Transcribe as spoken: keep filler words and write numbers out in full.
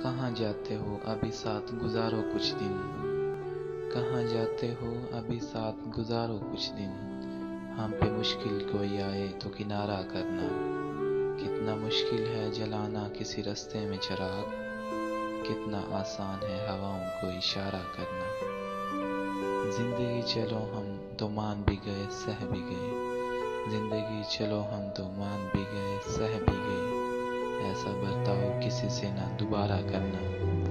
कहाँ जाते हो अभी साथ गुजारो कुछ दिन। कहाँ जाते हो अभी साथ गुजारो कुछ दिन। हम पे मुश्किल कोई आए तो किनारा करना। कितना मुश्किल है जलाना किसी रास्ते में चिराग। कितना आसान है हवाओं को इशारा करना। जिंदगी चलो हम तो मान भी गए सह भी गए। जिंदगी चलो हम तो मान भी गए सह भी गए। ऐसा बर्ताव किसी से ना दोबारा करना।